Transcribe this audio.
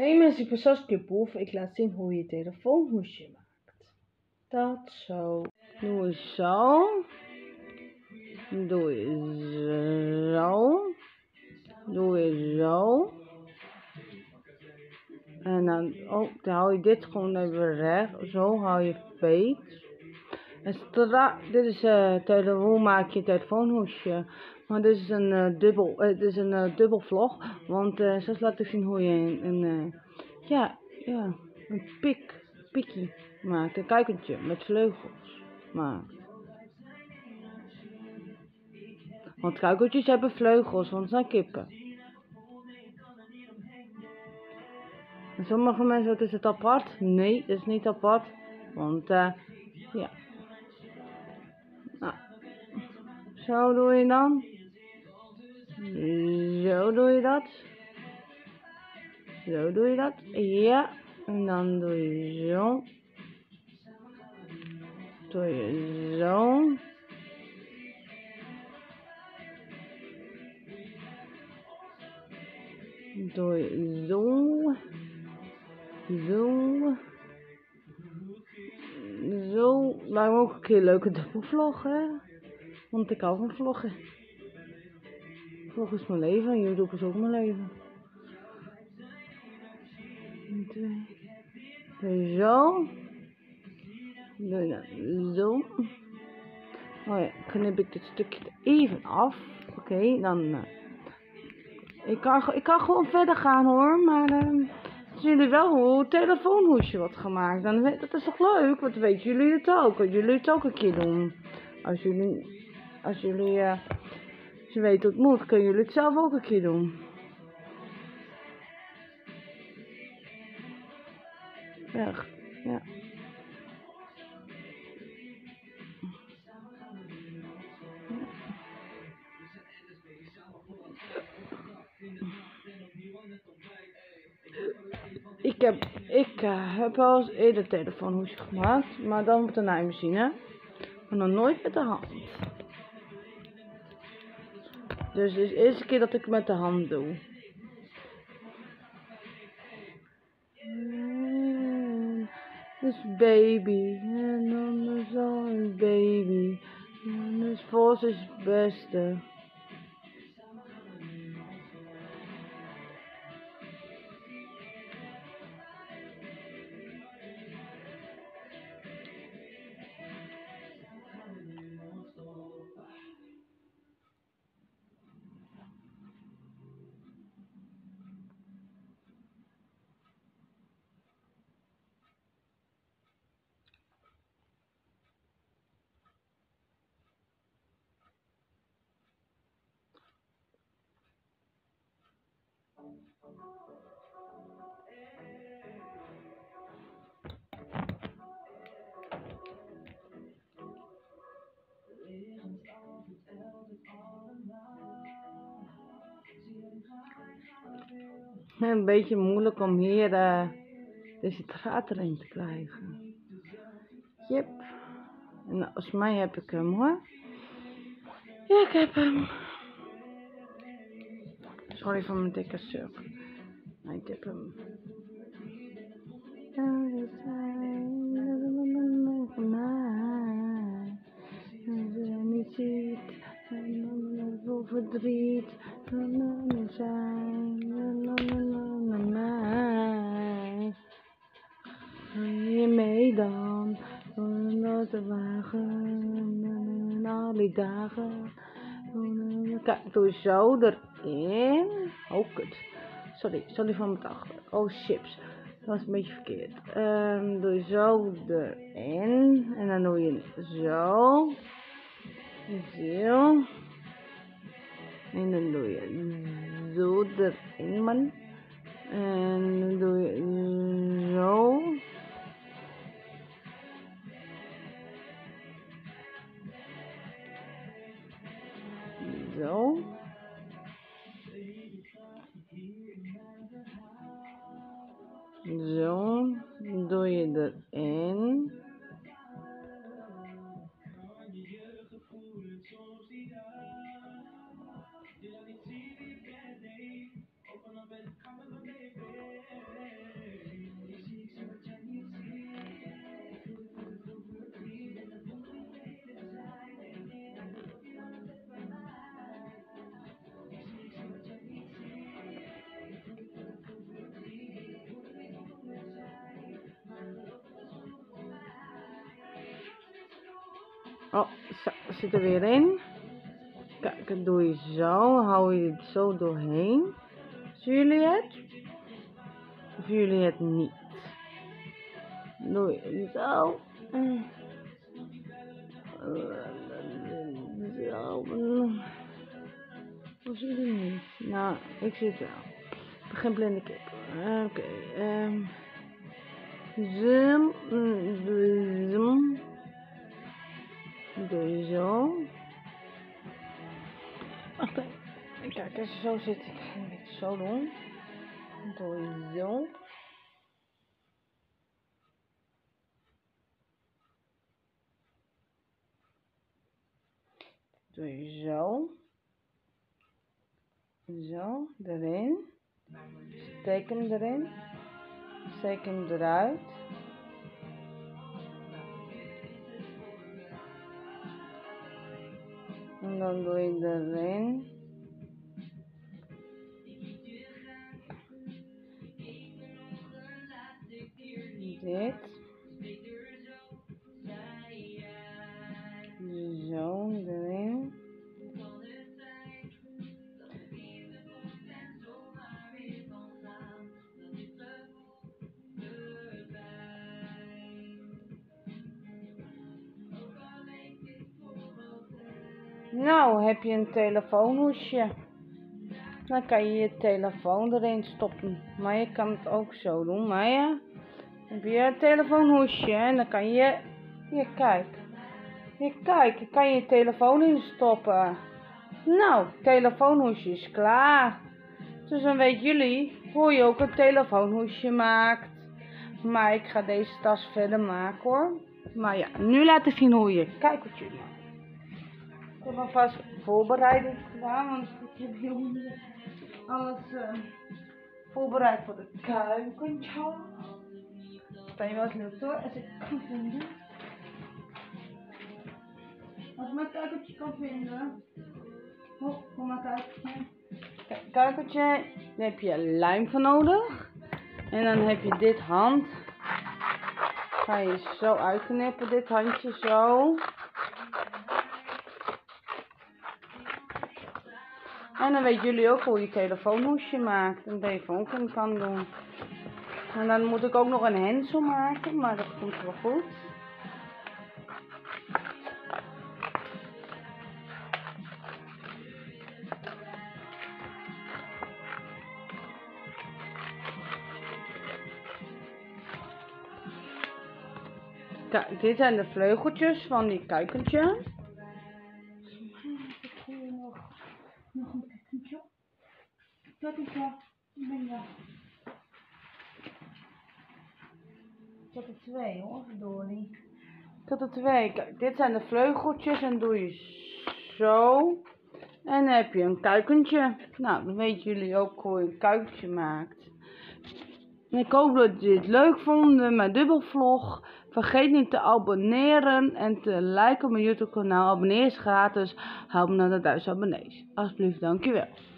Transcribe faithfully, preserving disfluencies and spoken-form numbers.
Hey mensen, ik ben Saskia Boef. Ik laat zien hoe je een telefoonhoesje maakt. Dat zo. Doe je zo. Doe je zo. Doe je zo. En dan, oh, dan hou je dit gewoon even recht. Zo hou je veet. En stra dit is uh, tele hoe maak je een telefoonhoesje. Maar dit is een uh, dubbel, uh, dit is een uh, dubbel vlog. Want uh, zoals laat ik zien hoe je een, een uh, ja, ja, een pik, pikkie maakt. Een kuikentje met vleugels maakt. Want kuikentjes hebben vleugels, want het zijn kippen. En sommige mensen, wat is het apart? Nee, het is niet apart. Want, uh, ja. Nou, zo doe je dan. Zo doe je dat. Zo doe je dat. Ja. En dan doe je zo. Doe je zo. Doe je zo. Zo. Zo. Lijkt me ook een keer leuke dubbelvlog, hè. Want ik hou van vloggen. Vlog is mijn leven. YouTube is ook mijn leven. Doe je zo. Doe je dat zo. Oh ja, knip ik dit stukje er even af. Oké, okay, dan... Uh, ik, kan, ik kan gewoon verder gaan hoor, maar... Uh, zien jullie wel hoe het telefoonhoesje wordt gemaakt? Dan, dat is toch leuk? Want weten jullie het ook? Dat jullie het ook een keer doen. Als jullie... Als jullie... Uh, als je weet hoe het moet, kunnen jullie het zelf ook een keer doen. Ja, ja. Ik heb, ik uh, heb wel eens eerder telefoonhoesje gemaakt, maar dan met een naaimachine. Maar nog nooit met de hand. Dus het is de eerste keer dat ik het met de hand doe. Dus baby, en dan is al een baby. En dus Vos is het beste. Een beetje moeilijk om hier uh, deze draad erin te krijgen. Yep. En volgens mij heb ik hem hoor. Ja, ik heb hem. Sorry voor mijn dikke suk. Maar ik heb hem. Niet ziet, vol verdriet, zijn, mij. Je mee dan, naar de wagen, al die dagen. Kijk, doe zo erin. Oh, kut. Sorry, sorry van mijn dag. Oh, chips. Dat was een beetje verkeerd. Um, doe je zo erin. En dan doe je zo. Zo. En dan doe je zo erin, man. En dan doe je zo. Zo. Zo. Doe je erin. Oh, zo, zit er weer in. Kijk, dat doe je zo. Hou je het zo doorheen. Zien jullie het? Of jullie het niet? Doe je zo. Zo. Of zie je het niet? Nou, ik zie het wel. Begin blinde kip. Oké. Okay, um. Zoom. Zoom. Doe je zo. Wacht even. Kijk, als je zo zit, ik ga het zo doen. Doe je zo. Doe je zo. Zo, erin. Steek hem erin. Steek hem eruit. En dan doe je erin. Dit. Zo, erin. Nou, heb je een telefoonhoesje. Dan kan je je telefoon erin stoppen. Maar je kan het ook zo doen. Maar ja, dan heb je een telefoonhoesje en dan kan je... Hier, kijk. Hier, kijk. Je kan je telefoon in stoppen. Nou, telefoonhoesje is klaar. Dus dan weten jullie hoe je ook een telefoonhoesje maakt. Maar ik ga deze tas verder maken hoor. Maar ja, nu laten zien hoe je... Kijk wat jullie maken. Ik heb alvast voorbereiding gedaan, want ik heb hier alles uh, voorbereid voor de kuikentje. Kan je wel eens leuk hoor, als ik kan vinden. Als ik mijn kuikentje kan vinden. Oh, kom maar kuikentje. Kijk, kuikentje, daar heb je lijm voor nodig. En dan heb je dit hand. Ga je zo uitknippen, dit handje zo. En dan weten jullie ook hoe je telefoonhoesje maakt. Een telefoon kan doen. En dan moet ik ook nog een hensel maken, maar dat komt wel goed. Kijk, dit zijn de vleugeltjes van die kuikentje. Nog een kuikentje. Kuikentje, ik ben er. Ik heb er twee hoor, verdorie. Ik had er twee. Kijk, dit zijn de vleugeltjes en doe je zo. En dan heb je een kuikentje. Nou, dan weten jullie ook hoe je een kuikentje maakt. En ik hoop dat jullie het leuk vonden, mijn dubbelvlog. Vergeet niet te abonneren en te liken op mijn YouTube kanaal. Abonneer is gratis. Help me naar de duizend abonnees. Alsjeblieft, dankjewel.